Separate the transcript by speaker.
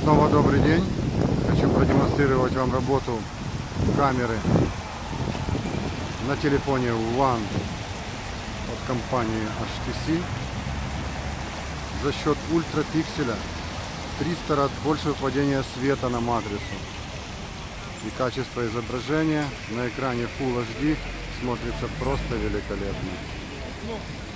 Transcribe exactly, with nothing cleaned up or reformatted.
Speaker 1: Снова добрый день. Хочу продемонстрировать вам работу камеры на телефоне One от компании эйч ти си. За счет ультрапикселя триста раз больше выпадения света на матрицу. И качество изображения на экране Full эйч ди смотрится просто великолепно.